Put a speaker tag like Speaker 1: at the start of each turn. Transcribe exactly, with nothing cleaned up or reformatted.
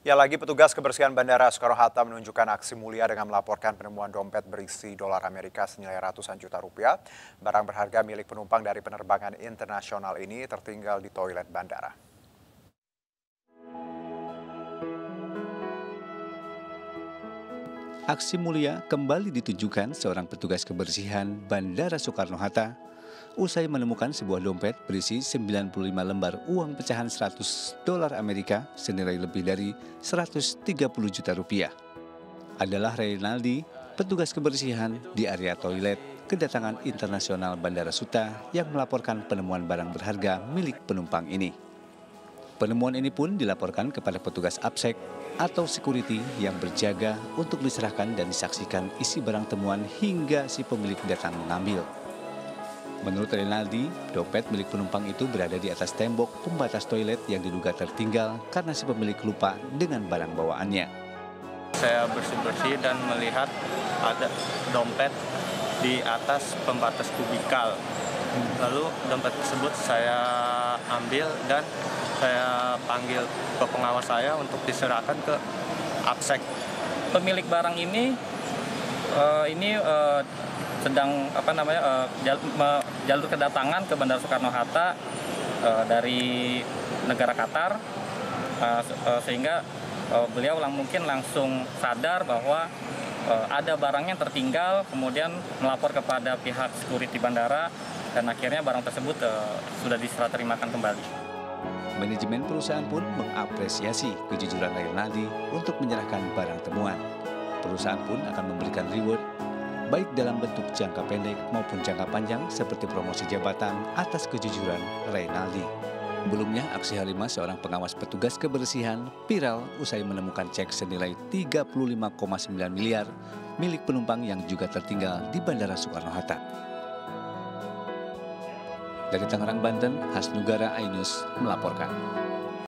Speaker 1: Ya, lagi petugas kebersihan Bandara Soekarno-Hatta menunjukkan aksi mulia dengan melaporkan penemuan dompet berisi dolar Amerika senilai ratusan juta rupiah. Barang berharga milik penumpang dari penerbangan internasional ini tertinggal di toilet bandara.
Speaker 2: Aksi mulia kembali ditunjukkan seorang petugas kebersihan Bandara Soekarno-Hatta usai menemukan sebuah dompet berisi sembilan puluh lima lembar uang pecahan seratus dolar Amerika senilai lebih dari seratus tiga puluh juta rupiah. Adalah Reynaldi, petugas kebersihan di area toilet kedatangan internasional Bandara Suta yang melaporkan penemuan barang berharga milik penumpang ini. Penemuan ini pun dilaporkan kepada petugas APSEC atau security yang berjaga untuk diserahkan dan disaksikan isi barang temuan hingga si pemilik datang mengambil. Menurut Renaldi, dompet milik penumpang itu berada di atas tembok pembatas toilet yang diduga tertinggal karena si pemilik lupa dengan barang bawaannya.
Speaker 3: Saya bersih-bersih dan melihat ada dompet di atas pembatas kubikal. Lalu dompet tersebut saya ambil dan saya panggil ke pengawas saya untuk diserahkan ke APSEC.
Speaker 4: Pemilik barang ini uh, ini uh, sedang apa namanya uh, jal, me, jalur kedatangan ke Bandara Soekarno-Hatta uh, dari negara Qatar, uh, uh, sehingga uh, beliau lang, mungkin langsung sadar bahwa uh, ada barang yang tertinggal, kemudian melapor kepada pihak security bandara dan akhirnya barang tersebut uh, sudah diserah terimakan kembali.
Speaker 2: Manajemen perusahaan pun mengapresiasi kejujuran Reynaldi untuk menyerahkan barang temuan. Perusahaan pun akan memberikan reward baik dalam bentuk jangka pendek maupun jangka panjang seperti promosi jabatan atas kejujuran Reynaldi. Sebelumnya, aksi Halimah seorang pengawas petugas kebersihan viral usai menemukan cek senilai tiga puluh lima koma sembilan miliar milik penumpang yang juga tertinggal di Bandara Soekarno-Hatta. Dari Tangerang, Banten, Hasnugara Ainus melaporkan.